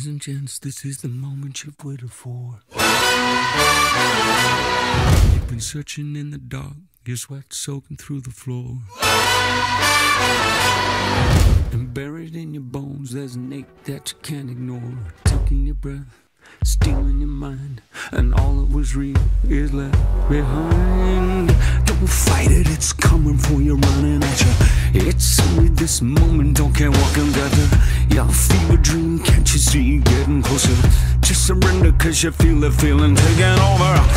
Ladies and gents, this is the moment you've waited for. You've been searching in the dark, your sweat soaking through the floor. And buried in your bones, there's an ache that you can't ignore. Taking your breath, stealing your mind, and all that was real is left behind. Don't fight it, it's coming for you, running at you. It's only this moment, don't care what can gather. Your fever dream, can't you see, getting closer. Just surrender, cause you feel the feeling taking over.